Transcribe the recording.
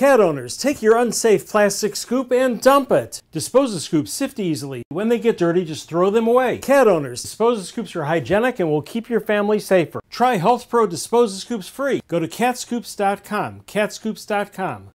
Cat owners, take your unsafe plastic scoop and dump it. Dispose-A-Scoops sift easily. When they get dirty, just throw them away. Cat owners, Dispose-A-Scoops are hygienic and will keep your family safer. Try Health Pro Dispose-A-Scoops free. Go to catscoops.com. catscoops.com.